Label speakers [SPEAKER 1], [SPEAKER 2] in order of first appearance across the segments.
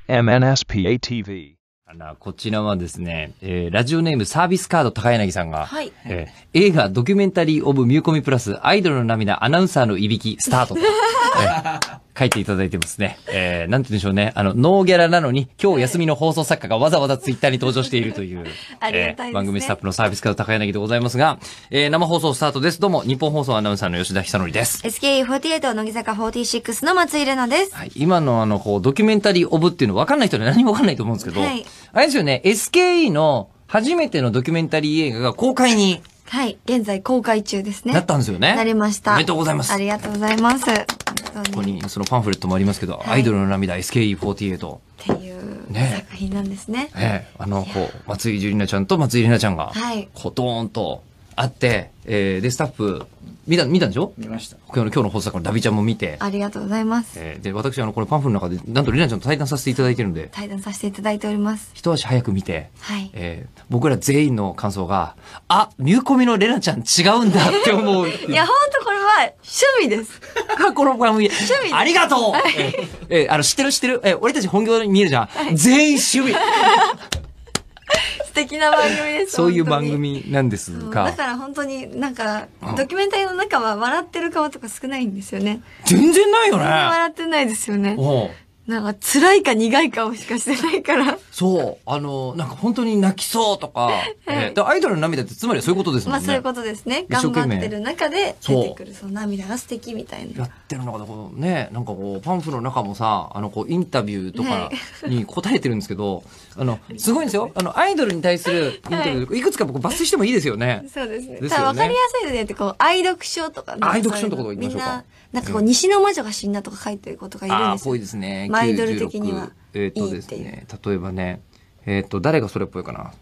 [SPEAKER 1] MNSPA-TV。
[SPEAKER 2] こちらはですね、ラジオネームサービスカード高柳さんが、
[SPEAKER 3] はい、
[SPEAKER 2] 映画ドキュメンタリーオブミューコミプラスアイドルの涙アナウンサーのいびきスタートと、書いていただいてますね。なんて言うんでしょうね。ノーギャラなのに今日休みの放送作家がわざわざツイッターに登場しているという、
[SPEAKER 3] ありがたいですね。
[SPEAKER 2] 番組スタッフのサービスカード高柳でございますが、生放送スタートです。どうも、日本放送アナウンサーの吉田久典です。
[SPEAKER 3] SKE48 乃木坂46の松井玲奈です。
[SPEAKER 2] はい、今のこう、ドキュメンタリーオブっていうの分かんない人には何も分かんないと思うんですけど、はい、あれですよね、SKE の初めてのドキュメンタリー映画が公開に、
[SPEAKER 3] はい。現在公開中ですね。
[SPEAKER 2] なったんですよね。
[SPEAKER 3] なりました。
[SPEAKER 2] おめでとうございます。
[SPEAKER 3] ありがとうございます。こ
[SPEAKER 2] こにそのパンフレットもありますけど、はい、アイドルの涙 SKE48
[SPEAKER 3] っていう作品なんですね。
[SPEAKER 2] こう松井樹里奈ちゃんと松井玲奈ちゃんが、
[SPEAKER 3] はい、
[SPEAKER 2] こうドーンと会って、でスタッフ見たんでしょ？
[SPEAKER 4] 見ました。
[SPEAKER 2] 今日の放送作家のダビちゃんも見て。
[SPEAKER 3] ありがとうございます。
[SPEAKER 2] で私これパンフの中でなんと玲奈ちゃんと対談させていただいてるんで。
[SPEAKER 3] 対談させていただいております。
[SPEAKER 2] 一足早く見て、
[SPEAKER 3] はい。
[SPEAKER 2] 僕ら全員の感想が、ミューコミの玲奈ちゃん違うんだって思う。
[SPEAKER 3] いや本当これは趣味です。
[SPEAKER 2] この番組。
[SPEAKER 3] 趣味。
[SPEAKER 2] ありがとう。はい、知ってる。俺たち本業に見えるじゃん。はい、全員趣味。
[SPEAKER 3] 素敵な番組です。
[SPEAKER 2] そういう番組なんですが。
[SPEAKER 3] だから本当になんか、ドキュメンタリーの中は笑ってる顔とか少ないんですよね。
[SPEAKER 2] 全然ないよね。
[SPEAKER 3] 全然笑ってないですよね。なんか辛いか苦い顔しかしてないから。
[SPEAKER 2] そう。なんか本当に泣きそうとか。はい、アイドルの涙ってつまりそういうことですもんね。
[SPEAKER 3] まあそういうことですね。頑張ってる中で出てくるその涙が素敵みたいな。
[SPEAKER 2] やってるのがこうね、なんかこうパンフの中もさ、こうインタビューとかに答えてるんですけど、すごいんですよ。アイドルに対するインタビュー、いくつか僕抜粋してもいいですよね。
[SPEAKER 3] そうですね。ただ分かりやすいので言ってこう愛読書とかね。
[SPEAKER 2] 愛読書のところ行きましょうか。
[SPEAKER 3] なんかこう西の魔女が死んだとか書いてることがいるんですよ。
[SPEAKER 2] ぽいですね。
[SPEAKER 3] アイドル的には。
[SPEAKER 2] ですね。例えばね、誰がそれっぽいかな。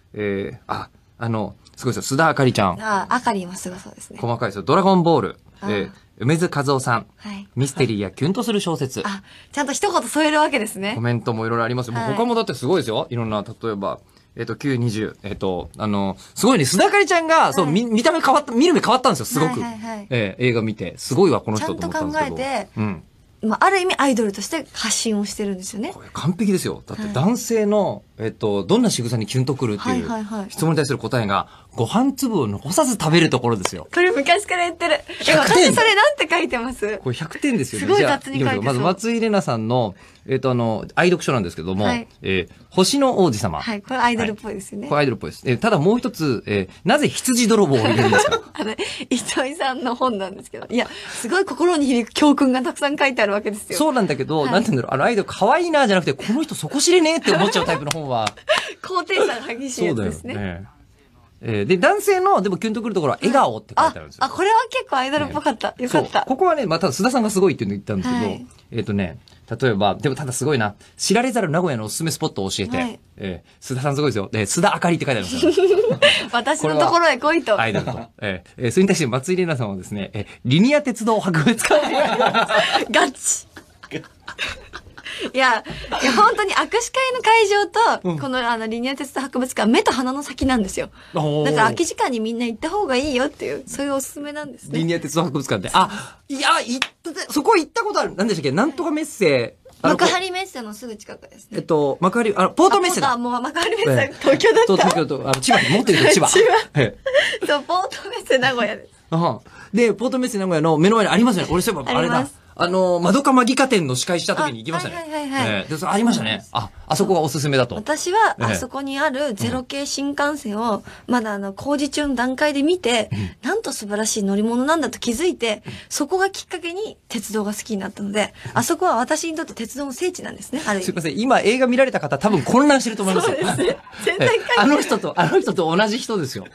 [SPEAKER 2] すごいですよ。須田あかりちゃん。
[SPEAKER 3] あかりはすごそうですね。
[SPEAKER 2] 細かいですよ。ドラゴンボール。梅津和夫さん。
[SPEAKER 3] はい。
[SPEAKER 2] ミステリーやキュンとする小説。
[SPEAKER 3] ちゃんと一言添えるわけですね。
[SPEAKER 2] コメントもいろいろありますよ。もう他もだってすごいですよ。いろんな、例えば、9、20、すごいね、須田あかりちゃんが、そう、見た目変わった、見る目変わったんですよ、すごく。映画見て。すごいわ、この人と思ったんですけど。
[SPEAKER 3] ちゃんと考えて、ある意味アイドルとして発信をしてるんですよね。
[SPEAKER 2] これ完璧ですよ。だって男性の、どんな仕草にキュンとくるっていう質問に対する答えが、ご飯粒を残さず食べるところですよ。
[SPEAKER 3] これ昔から言ってる。私それなんて書いてます？
[SPEAKER 2] これ100点ですよね。
[SPEAKER 3] すごい雑に書いてそう。
[SPEAKER 2] まず松井玲奈さんの、愛読書なんですけども、星の王子様。
[SPEAKER 3] はい、これアイドルっぽいですよね。
[SPEAKER 2] これアイドルっぽいです。ただもう一つ、なぜ羊泥棒を入れるんですか？
[SPEAKER 3] 糸井さんの本なんですけど。いや、すごい心に響く教訓がたくさん書いてあるわけですよ。
[SPEAKER 2] そうなんだけど、なんて言うんだろう、アイドル可愛いなじゃなくて、この人底知れねえって思っちゃうタイプの本は。
[SPEAKER 3] 高低差が激しいやつですね。
[SPEAKER 2] で、男性の、でもキュンとくるところは、笑顔って書いてあるんですよ。
[SPEAKER 3] これは結構アイドルっぽかった。よかった。
[SPEAKER 2] ここはね、ただ須田さんがすごいっていうの言ったんですけど、例えば、でもただすごいな、知られざる名古屋のおすすめスポットを教えて、須田さんすごいですよ。須田あかりって書いてあるんですよ。
[SPEAKER 3] 私のところへ来いと。
[SPEAKER 2] アイドルと。それに対して松井玲奈さんはですね、リニア鉄道博物館
[SPEAKER 3] ガチいや、本当に握手会の会場と、このリニア鉄道博物館、目と鼻の先なんですよ。だから空き時間にみんな行った方がいいよっていう、そういうおすすめなんですね。
[SPEAKER 2] リニア鉄道博物館って。そこ行ったことある。何でしたっけ？なんとかメッセ。
[SPEAKER 3] 幕張メッセのすぐ近くですね。
[SPEAKER 2] 幕張、ポートメッセだ。
[SPEAKER 3] もう幕張メッセ、東京だった。
[SPEAKER 2] 東京と、千葉に持ってると千葉。
[SPEAKER 3] そう、ポートメッセ名古屋です。
[SPEAKER 2] で、ポートメッセ名古屋の目の前にありますよね。俺そういえば、あれだ。まどかマギカ店の司会した時に行きましたね。ありましたね。あそこがおすすめだと。
[SPEAKER 3] 私は、あそこにあるゼロ系新幹線を、まだ工事中の段階で見て、なんと素晴らしい乗り物なんだと気づいて、そこがきっかけに鉄道が好きになったので、あそこは私にとって鉄道の聖地なんですね。
[SPEAKER 2] すいません。今映画見られた方多分混乱してると思いますよ。
[SPEAKER 3] そうですね。全然
[SPEAKER 2] あの人と同じ人ですよ。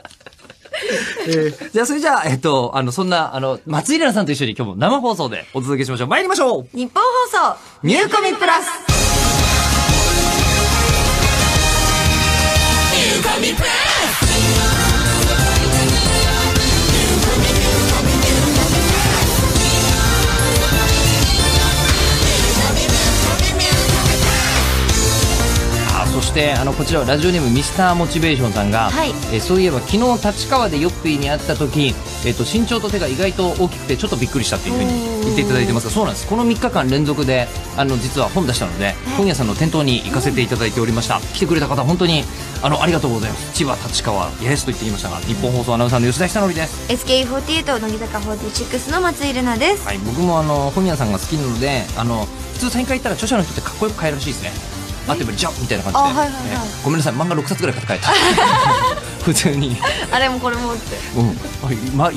[SPEAKER 2] じゃあ、それじゃあ、そんな、松井玲奈さんと一緒に今日も生放送でお届けしましょう。参りましょう。
[SPEAKER 3] 日本放送、
[SPEAKER 2] ミューコミプラス。ミューコミプラス。そししてこちらはラジオネームミスターモチベーションさんが、
[SPEAKER 3] はい
[SPEAKER 2] そういえば昨日立川でヨッピーに会った時、身長と手が意外と大きくてちょっとびっくりしたっていう風に言っていただいてますが、そうなんです。この3日間連続で実は本出したので、本屋さんの店頭に行かせていただいておりました。来てくれた方本当にありがとうございます。千葉立川八重洲と言っていましたが、日本放送アナウンサーの吉田久典です。
[SPEAKER 3] SKE48 乃木坂46の松井玲奈です。
[SPEAKER 2] はい、僕も本屋さんが好きなので普通サイン会行ったら著者の人ってかっこよく買えるらしいですね。あってばりじゃみたいな感じで、
[SPEAKER 3] はいはいはい、
[SPEAKER 2] ごめんなさい、漫画6冊ぐらい買って帰った普通に
[SPEAKER 3] あれもこれもって、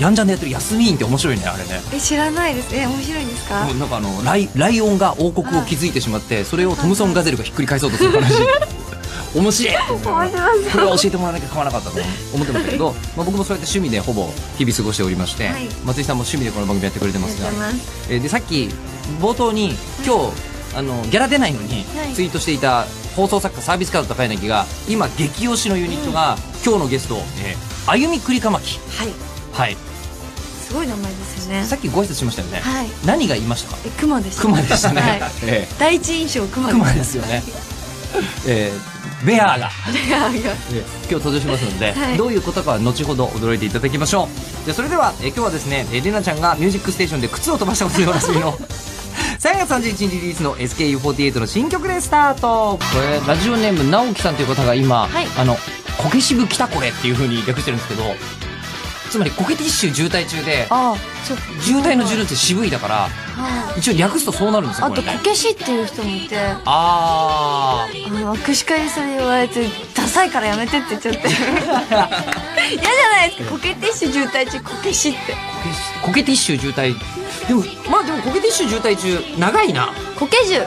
[SPEAKER 2] やんじゃんでやってる休み院って面白いね、あれね。
[SPEAKER 3] 知らないです。面白いんですか？
[SPEAKER 2] なんかライオンが王国を築いてしまって、それをトムソンガゼルがひっくり返そうとする話面白いこれは教えてもらわなきゃ買わなかったと思ってましたけど僕もそうやって趣味でほぼ日々過ごしておりまして、はい、松井さんも趣味でこの番組やってくれてますが、でさっき冒頭に今日ギャラ出ないのにツイートしていた放送作家サービスカード高柳が今激推しのユニットが、今日のゲストあゆみくりかまき。はい、はい、
[SPEAKER 3] すごい名前ですよね。
[SPEAKER 2] さっきご挨拶しましたよね、はい、何が言いましたか？
[SPEAKER 3] クマでした。
[SPEAKER 2] クマでしたね、はい、
[SPEAKER 3] 第一印象クマ
[SPEAKER 2] ですよねベアーが今日登場しますので、はい、どういうことかは後ほど驚いていただきましょう。でそれでは今日はですね、レナちゃんがミュージックステーションで靴を飛ばしたことでおなじみの3月31日リリースの SKE48 の新曲でスタート。これラジオネーム直樹さんという方が今、はい、こけしぶきたこれっていう風に略してるんですけど、つまりコケティッシュ渋滞中で、渋滞の渋って渋いだから、一応略すとそうなるんですよ。
[SPEAKER 3] あとこけしっていう人もいて、握手会にそれ言われてダサいからやめてって言っちゃって嫌じゃないですか。コケティッシュ渋滞中こけしって
[SPEAKER 2] コケティッシュ渋滞でもコケティッシュ渋滞中長いな。
[SPEAKER 3] コケ獣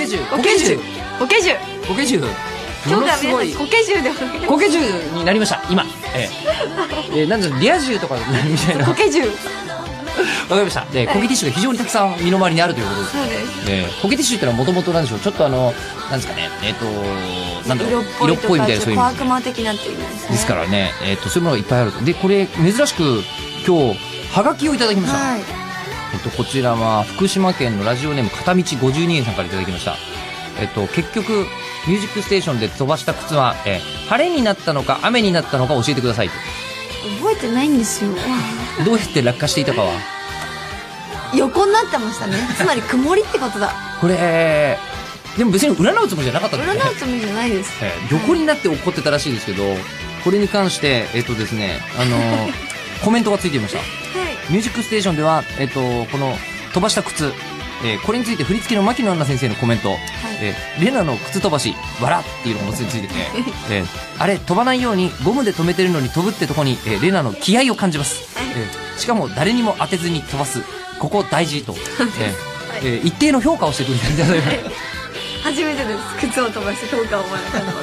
[SPEAKER 3] 今日から皆さんコケ獣で
[SPEAKER 2] コケ獣になりました今。なんでリア充とかみたいな
[SPEAKER 3] コケ獣
[SPEAKER 2] わかりました。で、コケティッシュが非常にたくさん身の回りにあるということです。
[SPEAKER 3] そうです。
[SPEAKER 2] コケティッシュってのはもともとなんでしょう、ちょっとなんですかね、なんだろう、色っぽいみたいな、そういう
[SPEAKER 3] 小悪魔的なっていう意味ですね。
[SPEAKER 2] ですからね、そういうものがいっぱいあると。で、これ珍しく今日はがきをいただきました。はい、こちらは福島県のラジオネーム片道52円さんからいただきました。結局ミュージックステーションで飛ばした靴は、晴れになったのか雨になったのか教えてくださいと。
[SPEAKER 3] 覚えてないんですよ。
[SPEAKER 2] どうやって落下していたかは
[SPEAKER 3] 横になってましたね。つまり曇りってことだ。
[SPEAKER 2] これでも別に占うつもりじゃなかったんですね。
[SPEAKER 3] 占うつもりじゃないです。
[SPEAKER 2] 横になって怒ってたらしいですけど、これに関してですねコメントがついていました。はい、ミュージックステーションではこの飛ばした靴、これについて振り付けの牧野アンナ先生のコメント、はい、レナの靴飛ばし笑っていうのがついてて、あれ飛ばないようにゴムで止めてるのに飛ぶってとこに、レナの気合を感じます。しかも誰にも当てずに飛ばす、ここ大事と、一定の評価をしてくれたんじゃないか。
[SPEAKER 3] 初めてです。靴を飛ばして評価をもらったのは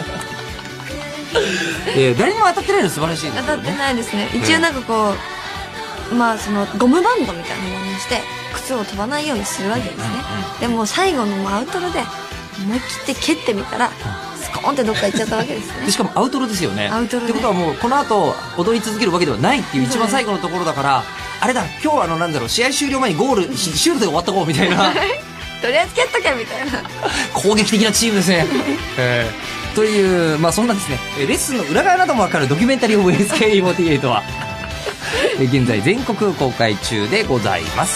[SPEAKER 2] 誰にも当たってないの素晴らしいですよね。
[SPEAKER 3] 当たってないですね。一応なんかこう、まあそのゴムバンドみたいなものにして靴を飛ばないようにするわけですね。でも最後のアウトロで思い切って蹴ってみたらスコーンってどっか行っちゃったわけですね。
[SPEAKER 2] でしかもアウトロですよね。
[SPEAKER 3] アウトロで
[SPEAKER 2] ってことはもうこの後踊り続けるわけではないっていう一番最後のところだから、あれだ今日はなんだろう、試合終了前にゴールシュートで終わったこうみたいな
[SPEAKER 3] とりあえず蹴っとけみたいな
[SPEAKER 2] 攻撃的なチームですね。という、まあそんなですね、レッスンの裏側なども分かるドキュメンタリーオブ SKE48 は現在全国公開中でございます。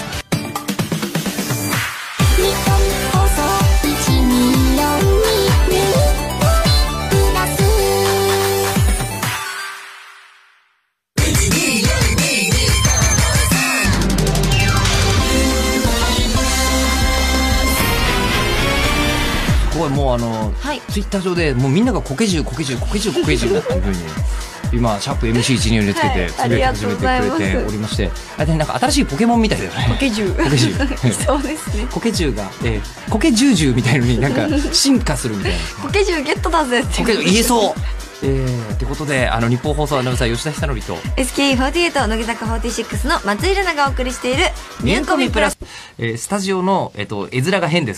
[SPEAKER 2] これもうはい、ツイッター上でもうみんながコケ獣だっていうふうに今シャープ MC12 でつけてつぶやき始めてくれておりまして、あれなんか新しいポケモンみたいだよね。
[SPEAKER 3] コケ獣そうですね。
[SPEAKER 2] コケ獣がコケ獣獣みたいのになんか進化するみたいな。
[SPEAKER 3] コケ獣ゲットだぜって
[SPEAKER 2] 言えそう。ってことで日本放送アナウンサー吉田久典と
[SPEAKER 3] SKE48 乃木坂46の松井玲奈がお送りしているミューコミプラス。
[SPEAKER 2] スタジオの絵面が変です。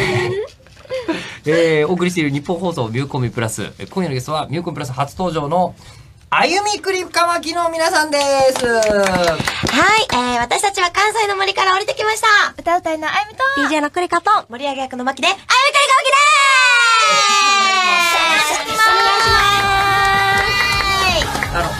[SPEAKER 2] お送りしている日本放送ミューコミプラス、今夜のゲストはミューコミプラス初登場のあゆみくりかまきの皆さんです。
[SPEAKER 1] はい、私たちは関西の森から降りてきました。
[SPEAKER 3] 歌うたいのあゆみと
[SPEAKER 1] DJ のくりかと盛り上げ役のまきであゆみくりかまきでーす。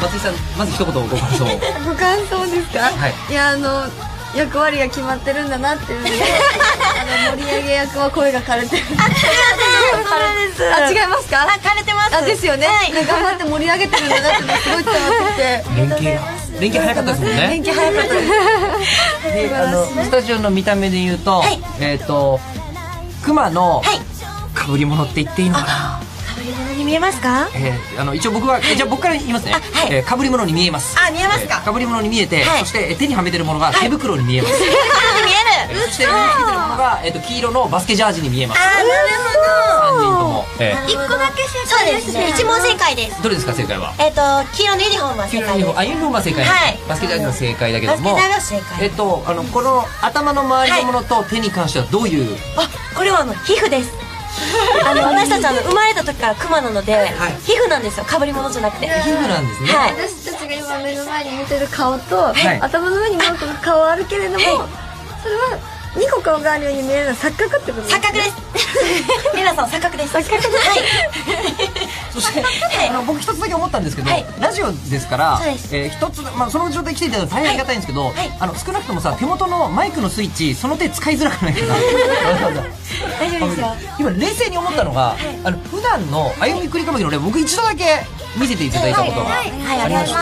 [SPEAKER 2] 松井さん、まず一言ご感想を。
[SPEAKER 3] ご感想ですか？
[SPEAKER 2] はい。
[SPEAKER 3] いや、役割が決まってるんだなっていうので、盛り上げ役は声が枯れてる。あ、違いますか？
[SPEAKER 1] 枯れてます。
[SPEAKER 3] あ、ですよね。頑張って盛り上げてるんだなってすごい伝わってきて。
[SPEAKER 2] 連携早かったですもんね。
[SPEAKER 3] 連携早かったです。
[SPEAKER 2] で、スタジオの見た目で言うと、熊の被り物って言っていいのかな。
[SPEAKER 1] 被り物に見えますか？
[SPEAKER 2] 一応僕から言いますね。被り物に見えます。
[SPEAKER 1] あ、見えますか？
[SPEAKER 2] 被り物に見えて、そして手にはめてるものが手袋に見えます。
[SPEAKER 1] 手袋に見える。
[SPEAKER 2] そして手にはめてるものが黄色のバスケジャージに見えます。
[SPEAKER 1] あ、なるほど。
[SPEAKER 2] 3人とも。
[SPEAKER 3] 一個だけ正解ですね。
[SPEAKER 1] 一問正解です。
[SPEAKER 2] どれですか正解は？
[SPEAKER 1] 黄色のユニフォームは正解です。
[SPEAKER 2] ユニフォームは正解。バスケジャージは正解だけども。
[SPEAKER 1] バスケジャージは正解。
[SPEAKER 2] この頭の周りのものと手に関してはどういう？
[SPEAKER 1] あ、これは皮膚です。私たち生まれた時からクマなので、皮膚なんですよ。被り物じゃなくて。
[SPEAKER 2] 皮膚なんですね。
[SPEAKER 3] 私たちが今目の前に見てる顔と、頭の上にマークの顔あるけれども、それは2個顔があるように見えるのは錯覚ってことですか？
[SPEAKER 1] 錯覚です。皆さん錯覚です。錯覚です。はい。
[SPEAKER 2] そして僕一つだけ思ったんですけど、ラジオですから一つその状態来ていただいたら大変ありがたいんですけど、少なくともさ手元のマイクのスイッチその手使いづらくないかな。
[SPEAKER 1] 大丈夫ですよ。
[SPEAKER 2] 今冷静に思ったのが普段のあゆみくりかまきの例僕一度だけ見せていただいたことがありまして、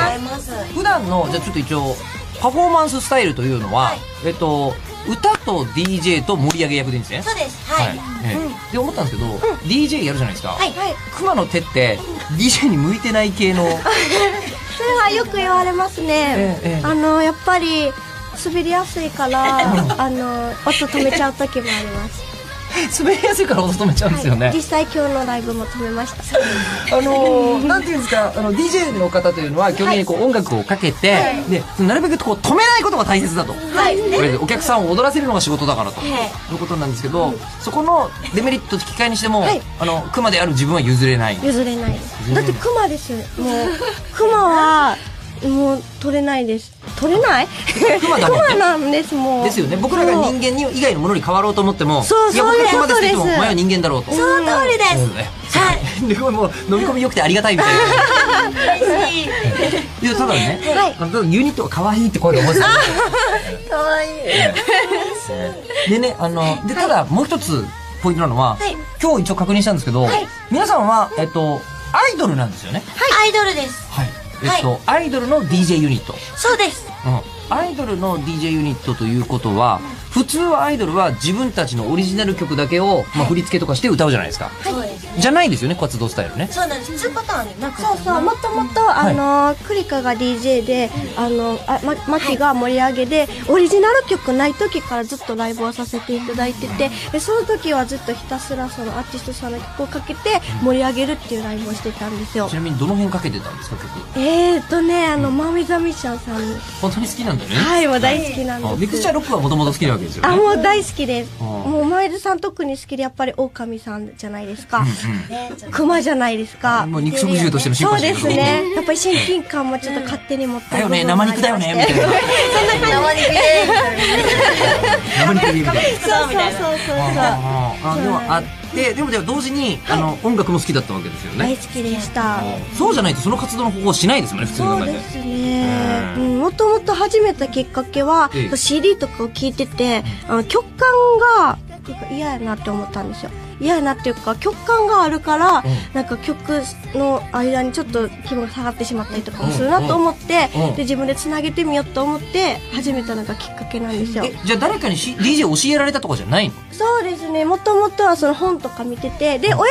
[SPEAKER 2] 普段のじゃあちょっと一応パフォーマンススタイルというのは歌と DJ と盛り上げ役でいいんですね。
[SPEAKER 1] そうです。はい。
[SPEAKER 2] で思ったんですけど DJ やるじゃないですか。熊の手って DJ に向いてない系の。
[SPEAKER 3] それはよく言われますね。やっぱり滑りやすいから音止めちゃう時もあります。
[SPEAKER 2] 滑りやすいから音止めちゃうんですよね。
[SPEAKER 3] 実際今日のライブも止めました。
[SPEAKER 2] なんていうんですかDJ の方というのは基本的に音楽をかけてでなるべく止めないことが大切だと。お客さんを踊らせるのが仕事だからということなんですけど、そこのデメリットと引き換えにしても熊である自分は譲れない。
[SPEAKER 3] 譲れないです。だって熊です。もう熊はもう取れないです。取れない？熊なんですもう。
[SPEAKER 2] ですよね。僕らが人間以外のものに変わろうと思っても、いや僕は熊ですって言ってもお前は人間だろうと。
[SPEAKER 1] その通りです。
[SPEAKER 2] はい。でもう飲み込み良くてありがたいみたいな。嬉しい。いやただね、ユニットは可愛いって声が思ってた。
[SPEAKER 3] 可愛い。
[SPEAKER 2] でねでただもう一つポイントなのは今日一応確認したんですけど、皆さんはアイドルなんですよね。
[SPEAKER 1] はい。アイドルです。
[SPEAKER 2] はい。アイドルの DJ ユニット。
[SPEAKER 1] そうです。
[SPEAKER 2] アイドルの DJ ユニットということは普通はアイドルは自分たちのオリジナル曲だけを振り付けとかして歌うじゃないですか。じゃないですよね活動スタイルね。
[SPEAKER 1] そうなんです。2パターンでなくて。
[SPEAKER 3] そうそう。もともとクリカが DJ でマキが盛り上げでオリジナル曲ない時からずっとライブをさせていただいてて、でその時はずっとひたすらそのアーティストさんの曲をかけて盛り上げるっていうライブをしてたんですよ。
[SPEAKER 2] ちなみにどの辺かけてたんですか曲？
[SPEAKER 3] マミザミッションさん。
[SPEAKER 2] 本当に好きなんだよね。
[SPEAKER 3] はい、もう大好きなんです。
[SPEAKER 2] ミクチャーロックはもともと好きなわけですよね。
[SPEAKER 3] もう大好きです。もう前田さん特に好きでやっぱり狼さんじゃないですか。熊じゃないですか。
[SPEAKER 2] もう肉食獣としてのシンパシー。
[SPEAKER 3] そうですね。やっぱり親近感もちょっと勝手に持って
[SPEAKER 2] だよね、生肉だよねみたいな。
[SPEAKER 1] 生肉で
[SPEAKER 2] 生肉でみたいな。
[SPEAKER 3] そう
[SPEAKER 2] でもあってでも同時に音楽も好きだったわけですよね。
[SPEAKER 3] 大好きでした。
[SPEAKER 2] そうじゃないとその活動の方法しないですもんね普通の中で。
[SPEAKER 3] そうですね。もともと始めたきっかけは CD とかを聴いてて曲感が嫌やなって思ったんですよ。嫌やなっていうか曲感があるからなんか曲の間にちょっと気分が下がってしまったりとかもするなと思ってで自分でつなげてみようと思って始めたのがきっかけなんですよ。
[SPEAKER 2] じゃあ誰かに DJ 教えられたとかじゃないの？
[SPEAKER 3] そうですね。もともとはその本とか見ててで親熊が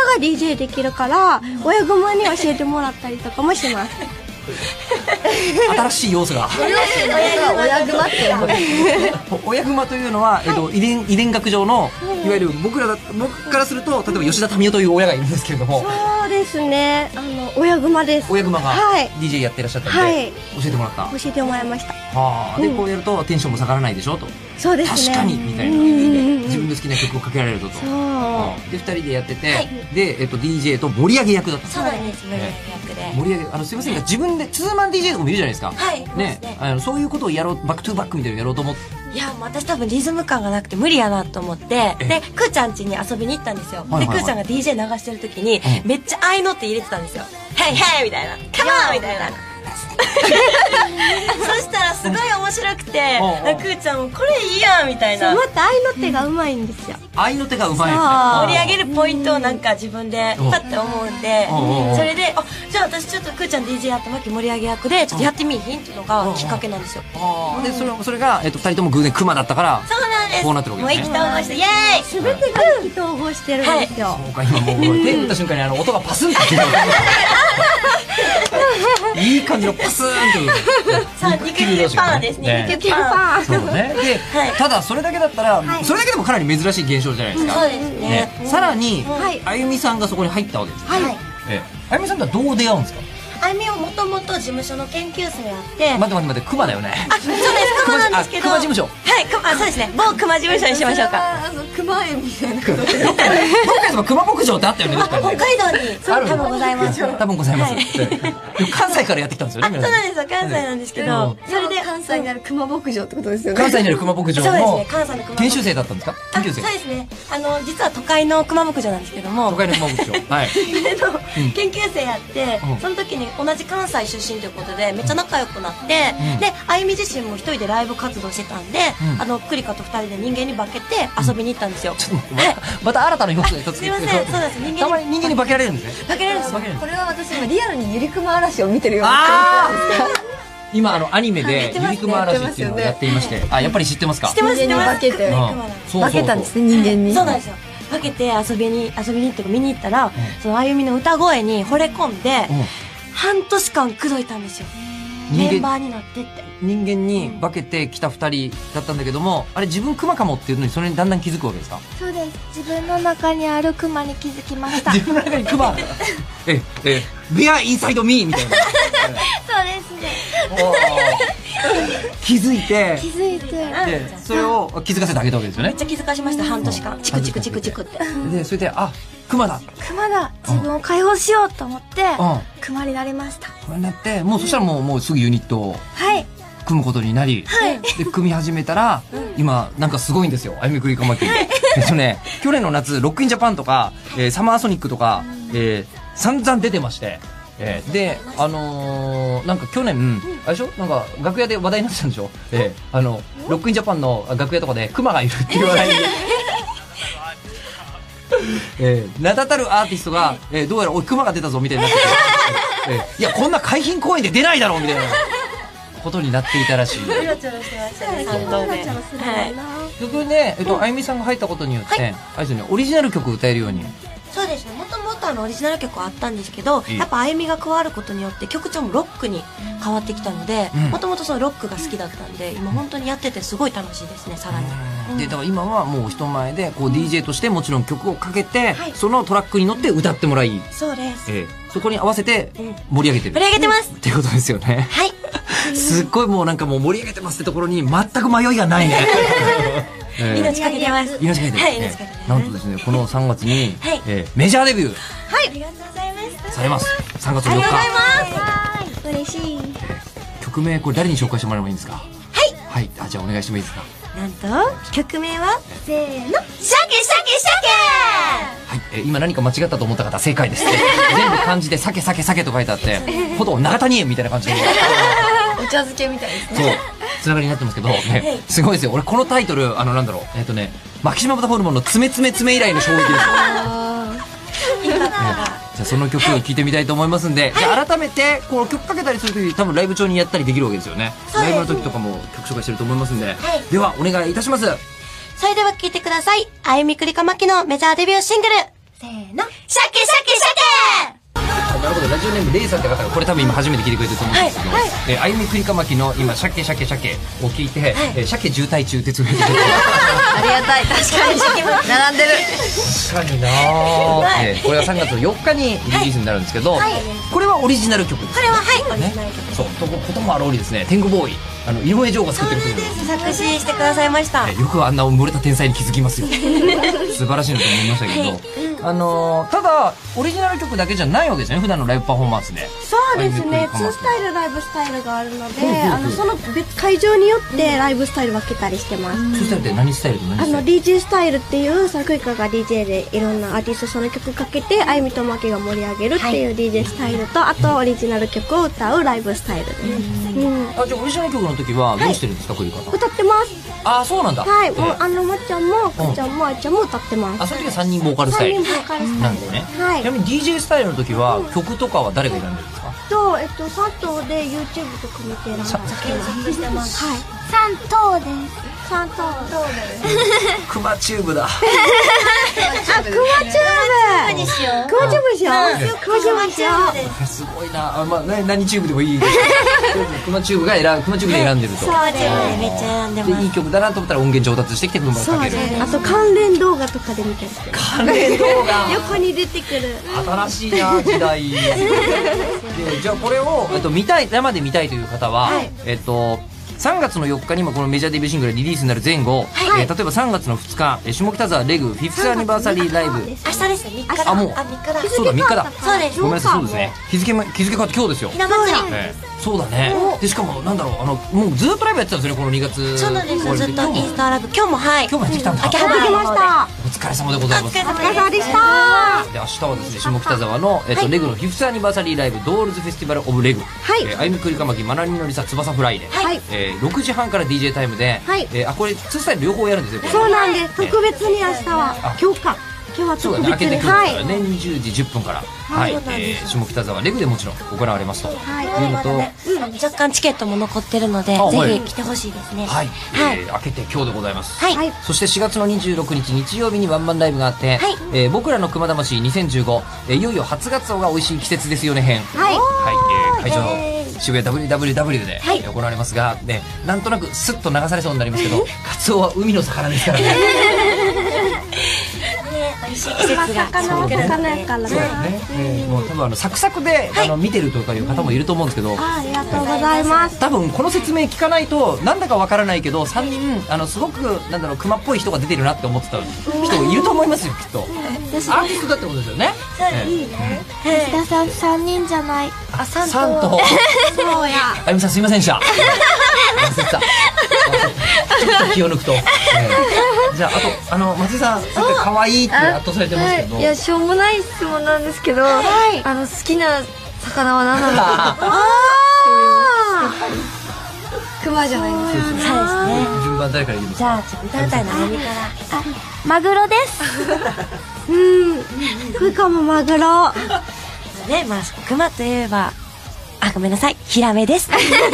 [SPEAKER 3] DJ できるから親熊に教えてもらったりとかもします。
[SPEAKER 2] 新しい要素が。
[SPEAKER 3] 親熊って
[SPEAKER 2] 親熊というのは遺伝学上のいわゆる僕からすると例えば吉田民生という親がいるんですけれども。
[SPEAKER 3] そうですね。親熊です。
[SPEAKER 2] 親熊が DJ やってらっしゃったんで教えてもらった。
[SPEAKER 3] 教えてもらいました。
[SPEAKER 2] でこうやるとテンションも下がらないでしょと。
[SPEAKER 3] そうですね。
[SPEAKER 2] 確かにみたいな。自分の好きな曲をかけられると。で2人でやっててでDJ と盛り上げ役だった。
[SPEAKER 1] そうなんです。盛り上げ役で。
[SPEAKER 2] 盛り上げすいませんが自分でツーマン DJ とかもいるじゃないですか。ね。そういうことをやろうバックトゥーバックみたいなのやろうと思って。
[SPEAKER 1] いや私多分リズム感がなくて無理やなと思ってでくーちゃん家に遊びに行ったんですよ。でくーちゃんが DJ 流してる時にめっちゃ合いのって入れてたんですよ。ヘイヘイみたいなカモンみたいな。 そしたらすごい面白くて、くーちゃんもこれいいやんみたいな。
[SPEAKER 4] また愛の手がうまいんですよ。
[SPEAKER 2] 愛の手がうまい。
[SPEAKER 1] 盛り上げるポイントをなんか自分でパッて思うんで、それでじゃあ私ちょっとくーちゃん DJ やってマキ盛り上げ役でちょっとやってみいひんっていうのがきっかけなんですよ。
[SPEAKER 2] でそれが2人とも偶然クマだったから、
[SPEAKER 1] そうなんです。
[SPEAKER 2] こうなってるわけですね。
[SPEAKER 1] もう意気投合してイエーイ。
[SPEAKER 4] すべてが意気投合してるんですよ。
[SPEAKER 2] そうか、今もう手打った瞬間に音がパスンって聞こえる。いい感じのパスーンという。
[SPEAKER 1] さあ肉球パンですね。肉球パン。
[SPEAKER 2] そうね。で、ただそれだけだったら、それだけでもかなり珍しい現象じゃないですか。
[SPEAKER 1] そうですね。
[SPEAKER 2] さらにあゆみさんがそこに入ったわけです。あゆみさんとはどう出会うんですか。
[SPEAKER 1] あゆみはもともと事務所の研究生やって。
[SPEAKER 2] 待ってクマだよね。
[SPEAKER 1] そうです、クマなんですけど。
[SPEAKER 2] クマ事務所。
[SPEAKER 1] はい、そうですね。某クマ事務所にしましょうか。
[SPEAKER 3] クマ園みたいなことで。
[SPEAKER 2] どっかにクマ牧場ってあったよね。
[SPEAKER 1] 北海道に多分ございます。
[SPEAKER 2] 多分ございます。関西からやってきたんですよね。
[SPEAKER 1] そうなんですよ、関西なんですけど、
[SPEAKER 3] それで関西にあるクマ牧場ってことですよね。
[SPEAKER 2] 関西にあるクマ牧場の研修生だったんですか。研究生。
[SPEAKER 1] そうですね。実は都会のクマ牧場なんですけども。
[SPEAKER 2] 都会のクマ牧場。はい。
[SPEAKER 1] 研究生やって、その時に同じ関西出身ということでめっちゃ仲良くなって、であゆみ自身も一人でライブ活動してたんで、クリカと二人で人間に化けて遊びに行ったんですよ。
[SPEAKER 2] また新たな要素で一つ。
[SPEAKER 1] すいません、そうです。
[SPEAKER 2] たまに人間に化けられるんですね。
[SPEAKER 1] 化けられるんですよ。
[SPEAKER 3] これは私今リアルにゆりくま嵐を見てるような感じなんですか。
[SPEAKER 2] 今アニメでゆりくま嵐っていうのをやっていまして、やっぱり知ってますか。
[SPEAKER 1] 知ってます。
[SPEAKER 3] 人間に化けて化けたんですね、人間に。
[SPEAKER 1] そうなんですよ。化けて遊びにって見に行ったら、そのあゆみの歌声に惚れ込んで半年間口説いたんですよ。メンバーになってって。
[SPEAKER 2] 人間に化けてきた2人だったんだけども、あれ自分クマかもっていうのにそれにだんだん気づくわけですか。
[SPEAKER 4] そうです。自分の中にあるクマに気づきました。
[SPEAKER 2] 自分の中にクマベアインサイドミーみたいな。
[SPEAKER 4] そうですね。
[SPEAKER 2] 気づいてそれを気づかせてあげたわけですよね。
[SPEAKER 1] めっちゃ気づかしました。半年間チクチクチクチクって。
[SPEAKER 2] でそれでクマだ
[SPEAKER 4] 自分を解放しようと思ってクマになりました。
[SPEAKER 2] これになってもうそしたらもうすぐユニットを組むことになり、で組み始めたら今なんかすごいんですよ、あゆみくりかまき。去年の夏ロックインジャパンとかサマーソニックとか散々出てまして、でなんか去年あれでしょ、なんか楽屋で話題になってたんでしょ。ロックインジャパンの楽屋とかでクマがいるっていう話題で名だたるアーティストがどうやらおいクマが出たぞみたいになってて、いやこんな海浜公園で出ないだろうみたいなことになっていたらしい。
[SPEAKER 1] うろちょろしてましたね、参道で。
[SPEAKER 2] そこであゆみさんが入ったことによってあれですよね、オリジナル曲を歌えるように。
[SPEAKER 1] そうですね。もともとオリジナル曲はあったんですけど、やっぱあゆみが加わることによって曲調もロックに変わってきたので、もともとそのロックが好きだったんで、今本当にやっててすごい楽しいですね。さらに
[SPEAKER 2] でだから今はもう人前でこう DJ としてもちろん曲をかけて、そのトラックに乗って歌ってもらい、
[SPEAKER 1] そうです、
[SPEAKER 2] そこに合わせて盛り上げてる、
[SPEAKER 1] 盛り上げてます
[SPEAKER 2] っていうことですよね。
[SPEAKER 1] はい
[SPEAKER 2] すっごいもうなんかもう盛り上げてますってところに全く迷いがないね。
[SPEAKER 1] 命かけてます。
[SPEAKER 2] 命かけて
[SPEAKER 1] はい、命かけてます。
[SPEAKER 2] なんとですね、この3月にメジャーデビュー
[SPEAKER 1] ありがとうございます。
[SPEAKER 2] されます。3月4日。
[SPEAKER 1] ありがとうございます。
[SPEAKER 4] 嬉しい。
[SPEAKER 2] 曲名これ誰に紹介してもらえばいいんですか。はい、じゃあお願いしてもいいですか。
[SPEAKER 1] なんと曲名はせーの、シャケシャケシャ
[SPEAKER 2] ケ。はい、今何か間違ったと思った方正解ですね。全部漢字で酒酒酒と書いてあって、ほど長谷園みたいな感じで
[SPEAKER 3] お茶漬けみたいですね。
[SPEAKER 2] そうつながりになってますけどね、すごいですよ。俺このタイトルなんだろう、マキシマムザホルモンのつめつめつめ以来の衝撃ですよ。じゃあその曲を聴いてみたいと思いますんで、じゃあ改めてこの曲かけたりするとき多分ライブ中にやったりできるわけですよね。ライブの時とかも曲紹介してると思いますんで、ではお願いいたします。
[SPEAKER 1] それでは聴いてください。あゆみくりかまきのメジャーデビューシングル、せーの、シャケシャケシャケ。
[SPEAKER 2] なるほど、ラジオネームレイさんって方がこれ多分今初めて聞いてくれてると思うんですけど、あゆみくりかまきの今シャケシャケシャケを聞いて、鮭渋滞中ってつぶやいてくれて
[SPEAKER 3] ありがたい。確かに並んでる。
[SPEAKER 2] 確かになー。これは3月4日にリリースになるんですけど、これはオリジナル曲です。
[SPEAKER 1] これはオリジナル曲。
[SPEAKER 2] そうとこともあるおりですね、天狗ボーイ井上丈が作ってる曲です。
[SPEAKER 1] 作詞してくださいました。
[SPEAKER 2] よくあんな漏れた天才に気づきますよ。素晴らしいなと思いましたけど、 ただ、オリジナル曲だけじゃないわけですね、普段のライブパフォーマンスで。
[SPEAKER 5] そうですね。2スタイル、ライブスタイルがあるので、その別会場によってライブスタイル分けたりしてます。
[SPEAKER 2] 2スタイルって何スタイルと何スタイル
[SPEAKER 5] DJ スタイルっていう、クイカが DJ でいろんなアーティストその曲かけて、あゆみとまきが盛り上げるっていう DJ スタイルと、あとオリジナル曲を歌うライブスタイルです。
[SPEAKER 2] じゃあオリジナル曲の時はどうしてるんですか、クイカは。
[SPEAKER 5] 歌ってます。
[SPEAKER 2] あ、そうなんだ。
[SPEAKER 5] はい。もうまっちゃんも、くっちゃんも、あいちゃんも歌ってます。
[SPEAKER 2] あ、その時は3人ボーカルスタイル。
[SPEAKER 5] 3人ボーカルスタイル。
[SPEAKER 2] なんですね。
[SPEAKER 5] はい。
[SPEAKER 2] ちなみに DJ スタイルの時は、曲とかは誰が選んでるんですか？
[SPEAKER 5] 3頭で YouTube とか見て選んでます。はい。
[SPEAKER 4] 3頭です。
[SPEAKER 5] 3頭
[SPEAKER 2] クマチューブだ。
[SPEAKER 5] あ、クマチューブにしよう。クマチューブにしよう。クマチューブにしよう。
[SPEAKER 2] すごいな。まあ、何チューブでもいいです。クマチューブで選んでると。
[SPEAKER 1] そうですね。めっちゃ選んでます。
[SPEAKER 2] いい曲だなと思ったら音源上達してきて、分かける。
[SPEAKER 5] あと関連動画とかで見たりして。
[SPEAKER 2] 関連動画
[SPEAKER 5] 横に出てくる。
[SPEAKER 2] 新しいな、時代。じゃあこれを、生で見たいという方は、3月の4日にもこのメジャーデビューシングルリリースになる前後、例えば3月の2日、下北沢レグフィフスアニバーサリーライブ。
[SPEAKER 1] 明日ですね、3日だ。
[SPEAKER 2] あ、もう。
[SPEAKER 1] 3日だ。
[SPEAKER 2] そうだ、3日だ。
[SPEAKER 1] そうです。
[SPEAKER 2] ごめんなさい、そうですね。日付変わって今日ですよ。
[SPEAKER 1] ひなまちゃん。
[SPEAKER 2] そうだね。で、しかも、なんだろう、もうずっとライブやってたんですよね、この2月。
[SPEAKER 1] そうなんですよ、ずっとインスタライブ。今日も、はい。
[SPEAKER 2] 今日もやってきたんだ。
[SPEAKER 1] 秋葉原ました。
[SPEAKER 2] お疲れ様でございます。
[SPEAKER 1] お疲れ
[SPEAKER 5] 様でした。
[SPEAKER 2] で、明日はですね、下北沢の、レグのフィフスアニバーサリーライブ、ドールズフェスティバルオブレグ。あゆみくりかまき、まなりのりさ、翼フライで。6時半から DJ タイムで、これ、2スタイル両方やるんですよ、これ。
[SPEAKER 5] そうなんです。特別に明日は。今日か。今日は特別に。
[SPEAKER 2] 開けてくるから、年10時10分から。はい。下北沢レグでもちろん行われますと。いうのと、
[SPEAKER 1] 若干チケットも残ってるので、ぜひ来てほしいですね。
[SPEAKER 2] はい。開けて今日でございます。
[SPEAKER 1] はい。
[SPEAKER 2] そして4月の26日日曜日にワンマンライブがあって、僕らの熊魂2015、いよいよ初ガツオが美味しい季節ですよね編。
[SPEAKER 5] はい。
[SPEAKER 2] はい。会場渋谷 WWW で行われますが、なんとなくスッと流されそうになりますけど、カツオは海の魚ですからね。
[SPEAKER 1] 美味しい季節が
[SPEAKER 5] 魚やからね。
[SPEAKER 2] もう多分サクサクで見てるとかいう方もいると思うんですけど、
[SPEAKER 5] ありがとうございます。
[SPEAKER 2] 多分この説明聞かないとなんだかわからないけど、3人すごくなんだろう、熊っぽい人が出てるなって思ってた人いると思いますよ、きっと。アーティストだってことですよね。
[SPEAKER 4] 吉田さん3人じゃない。
[SPEAKER 1] あ、3
[SPEAKER 2] 頭。
[SPEAKER 5] そうや。
[SPEAKER 2] あゆみさんすいませんでした。忘れてた。ちょっと気を抜くと。じゃあ、あと、松井さん、可愛いって圧倒されてますけど。
[SPEAKER 3] いや、しょうもない質問なんですけど、好きな魚は何なんですか？クマじゃないんですよ。
[SPEAKER 1] そうですね。
[SPEAKER 2] 順番誰から言いますか？
[SPEAKER 1] じゃあ、ちょっと歌いたいな、何から。
[SPEAKER 4] マグロです。
[SPEAKER 5] クイカもマグロ。
[SPEAKER 1] ね、まあ、クマといえば、あ、ごめんなさい、ヒラメです。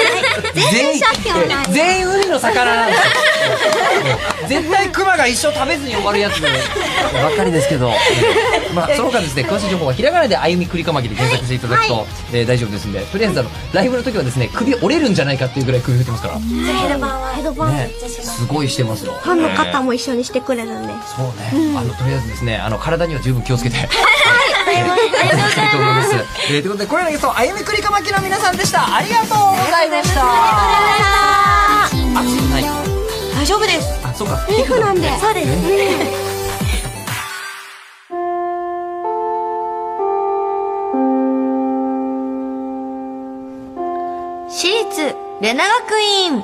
[SPEAKER 2] 全員海の魚なんですよ。絶対クマが一生食べずに終わるやつばっかりですけど、まあその他ですね、詳しい情報はひらがなであゆみくりかまきで検索していただくと大丈夫ですんで、とりあえずライブの時はですね、首折れるんじゃないかっていうぐらい首振ってますから。
[SPEAKER 1] ヘドバンめっちゃします。
[SPEAKER 2] すごいしてますよ。
[SPEAKER 5] ファンの方も一緒にしてくれるんで。
[SPEAKER 2] そうね。とりあえずですね、体には十分気をつけて。ありがとうございます。ということで、これのゲストあゆみくりかまきの皆さんでした。ありがとうございました。
[SPEAKER 1] 大丈夫です。
[SPEAKER 2] あ、そうか。
[SPEAKER 5] 皮膚なんで。
[SPEAKER 1] そうです。
[SPEAKER 3] 私立レナ学院。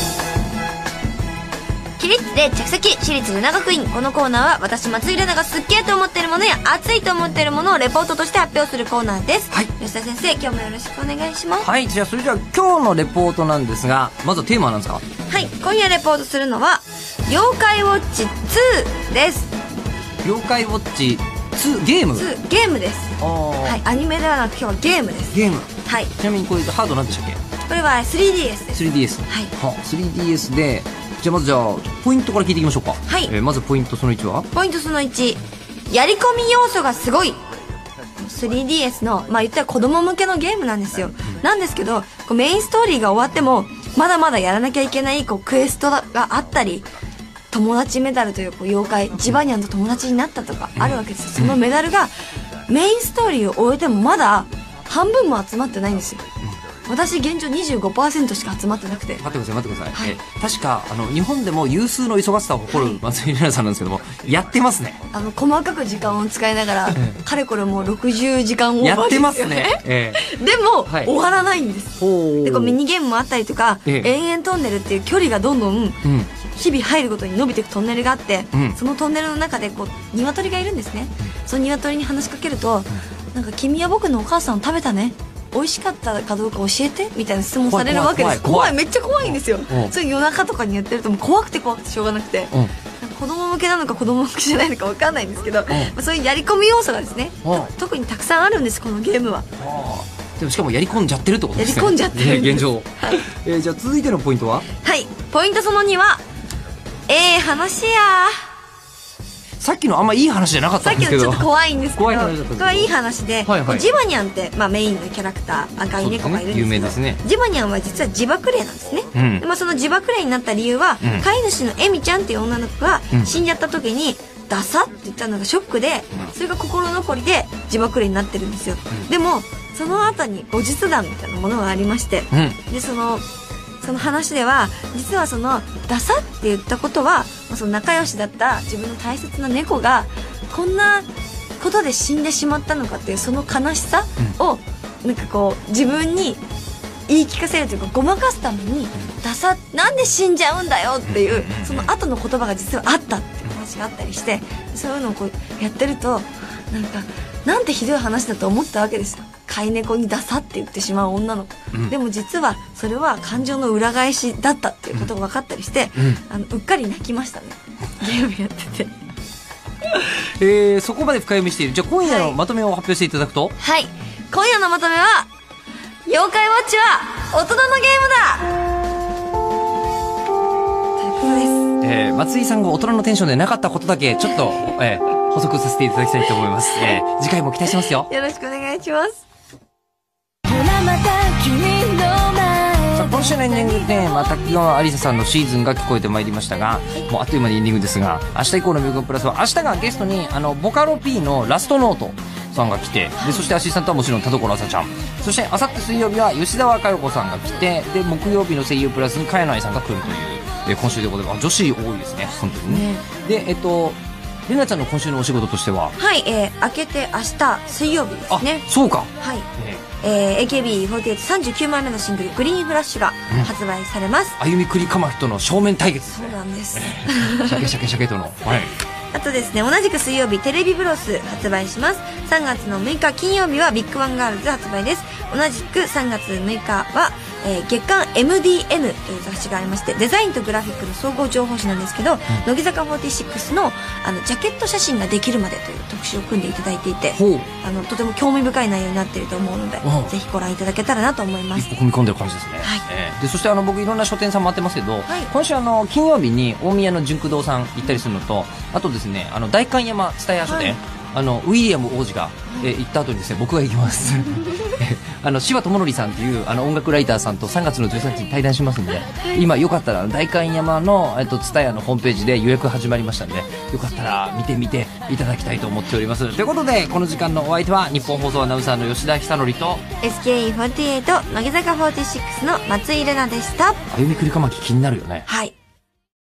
[SPEAKER 3] 起立で着席、私立レナ学院。このコーナーは私松井玲奈がすっげーと思っているものや熱いと思っているものをレポートとして発表するコーナーです。はい。吉田先生、今日もよろしくお願いします。
[SPEAKER 2] はい。じゃあそれじゃあ今日のレポートなんですが、まずはテーマは何ですか？
[SPEAKER 3] はい。今夜レポートするのは妖怪ウォッチ2です。
[SPEAKER 2] 妖怪ウォッチ2、ゲーム
[SPEAKER 3] 2、ゲームです。はい。アニメではなく今日はゲームです。
[SPEAKER 2] ゲーム。
[SPEAKER 3] はい。
[SPEAKER 2] ちなみにこれハードなんでしたっけ？
[SPEAKER 3] これは 3DS です。
[SPEAKER 2] 3DS。
[SPEAKER 3] はい。
[SPEAKER 2] 3DS で、じゃあまずポイントから聞いていきましょうか。
[SPEAKER 3] はい。
[SPEAKER 2] まずポイントその1は？
[SPEAKER 3] ポイントその1、やり込み要素がすごい。3DS の、まあ言ったら子供向けのゲームなんですよ。なんですけど、メインストーリーが終わっても、まだまだやらなきゃいけないクエストがあったり、友達メダルという妖怪、ジバニャンと友達になったとかあるわけです。そのメダルが、メインストーリーを終えてもまだ半分も集まってないんですよ。 私現状25% しか集まってなくて。
[SPEAKER 2] 待ってください。確か、日本でも有数の忙しさを誇る松井玲奈さんなんですけども、やってますね。
[SPEAKER 3] 細かく時間を使いながら、かれこれもう60時間オーバーですよね。
[SPEAKER 2] やってますね。
[SPEAKER 3] でも、終わらないんです。で、ミニゲームもあったりとか、延々トンネルっていう距離がどんどん、日々入るごとに伸びていくトンネルがあって、そのトンネルの中で鶏がいるんですね。その鶏に話しかけると、なんか君は僕のお母さんを食べたね、美味しかったかどうか教えてみたいな質問されるわけです。怖い、めっちゃ怖いんですよ。それ夜中とかにやってるともう怖くてしょうがなくて、子供向けなのか子供向けじゃないのか分かんないんですけど、そういうやり込み要素がですね、特にたくさんあるんです、このゲームは。
[SPEAKER 2] でもしかもやり込んじゃってるってことですね。
[SPEAKER 3] やり込んじゃってるんです。
[SPEAKER 2] 現状。じゃあ続いてのポイントは？
[SPEAKER 3] はい、ポイントその2は話や。
[SPEAKER 2] さっきのあんまいい話じゃなかったんですけど、
[SPEAKER 3] さっきのちょっと怖いんですけど、
[SPEAKER 2] 怖い話だったんですけど、
[SPEAKER 3] これはいい話で、ジバニャンって、メインのキャラクター、赤い猫がいるんですけど、
[SPEAKER 2] 有名ですね。
[SPEAKER 3] ジバニャンは実は自爆霊なんですね。でその自爆霊になった理由は、飼い主のエミちゃんっていう女の子が死んじゃった時に、ダサって言ったのがショックで、それが心残りで自爆霊になってるんですよ。でもその後に後日談みたいなものがありまして、でその話では実はそのダサって言ったことは、その仲良しだった自分の大切な猫がこんなことで死んでしまったのかっていうその悲しさをなんか自分に言い聞かせるというかごまかすために、ダサなんで死んじゃうんだよっていうその後の言葉が実はあったっていう話があったりして、そういうのをやってるとなんてひどい話だと思ったわけですよ。飼い猫にダサって言ってしまう女の子、でも実はそれは感情の裏返しだったっていうことが分かったりして、うっかり泣きましたね、ゲームやって
[SPEAKER 2] て。そこまで深読みしている。じゃあ今夜のまとめを発表していただくと、
[SPEAKER 3] はい、今夜のまとめは妖怪ウォッチは大人のゲームだということです。
[SPEAKER 2] 松井さんが大人のテンションでなかったことだけちょっと、補足させていただきたいと思います。次回も期待しますよ。
[SPEAKER 3] よろしくお願いします。
[SPEAKER 2] 今週のエンディングテーマ、滝川有沙さんのシーズンが聞こえてまいりましたが、もうあっという間にエンディングですが、明日以降のミュージックプラスは明日がゲストにボカロ P のラストノートさんが来て、でそしてアシスタントはもちろん田所あさちゃん、そしてあさって水曜日は吉沢佳代子さんが来て、で木曜日の声優プラスに茅野愛さんが来るという、今週でございます。女子多いですね、本当にね。で玲奈ちゃんの今週のお仕事としては、
[SPEAKER 3] はい、明けて明日水曜日ですね。
[SPEAKER 2] あ、そうか。
[SPEAKER 3] はい、AKB4839 枚目のシングル「グリーンフラッシュ」が発売されます。
[SPEAKER 2] あゆみくりかまひとの正面対決。
[SPEAKER 3] そうなんです。
[SPEAKER 2] シャケシャケシャケとの、はい、
[SPEAKER 3] あとですね、同じく水曜日テレビブロス発売します。3月の6日金曜日はビッグワンガールズ発売です。同じく3月6日は、月刊 MDN という雑誌がありまして、デザインとグラフィックの総合情報誌なんですけど、乃木坂46のジャケット写真ができるまでという特集を組んでいただいていて、とても興味深い内容になっていると思うので、ぜひご覧いただけたらなと思います。
[SPEAKER 2] 一歩踏み込んでる感じですね。はい、でそして僕いろんな書店さん回ってますけど、今週金曜日に大宮の純駆堂さん行ったりするのと、あとですね代官山蔦屋書店、ウィリアム王子が、行った後にですね僕が行きます柴智則さんという音楽ライターさんと3月の13日に対談しますんで、今よかったら代官山の蔦屋のホームページで予約始まりましたんで、よかったら見てみていただきたいと思っております。ということでこの時間のお相手は日本放送アナウンサーの吉田久典と
[SPEAKER 3] SKE48 乃木坂46の松井玲奈でした。
[SPEAKER 2] あゆみくりかまき気になるよね。
[SPEAKER 3] はい、